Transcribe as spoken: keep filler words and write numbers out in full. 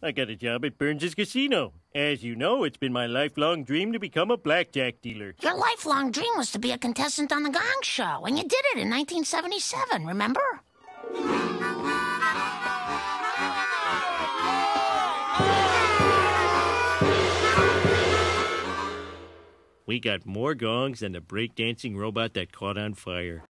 I got a job at Burns's Casino. As you know, it's been my lifelong dream to become a blackjack dealer. Your lifelong dream was to be a contestant on the Gong Show, and you did it in nineteen seventy-seven, remember? We got more gongs than the breakdancing robot that caught on fire.